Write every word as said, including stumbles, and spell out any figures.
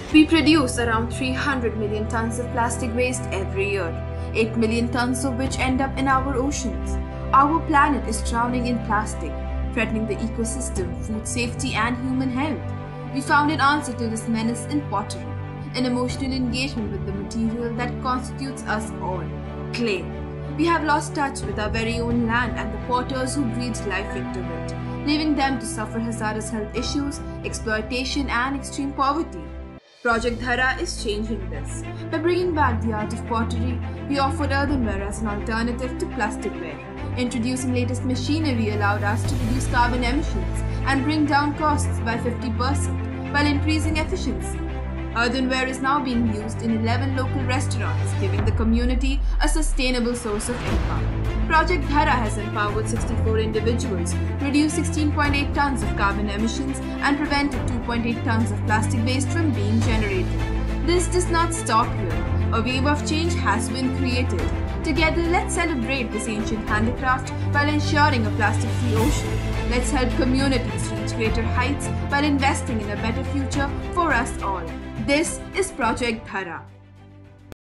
We produce around three hundred million tons of plastic waste every year, eight million tons of which end up in our oceans. Our planet is drowning in plastic, threatening the ecosystem, food safety, and human health. We found an answer to this menace in pottery, an emotional engagement with the material that constitutes us all, clay. We have lost touch with our very own land and the potters who breathed life into it, leaving them to suffer hazardous health issues, exploitation, and extreme poverty. Project Dhara is changing this. By bringing back the art of pottery, we offered earthenware as an alternative to plasticware. Introducing latest machinery allowed us to reduce carbon emissions and bring down costs by fifty percent while increasing efficiency. Earthenware is now being used in eleven local restaurants, giving the community a sustainable source of income. Project Dhara has empowered sixty-four individuals, reduced sixteen point eight tons of carbon emissions, and prevented two point eight tons of plastic waste from being generated. This does not stop here. A wave of change has been created. Together, let's celebrate this ancient handicraft while ensuring a plastic-free ocean. Let's help communities reach greater heights while investing in a better future for us all. This is Project Dhara.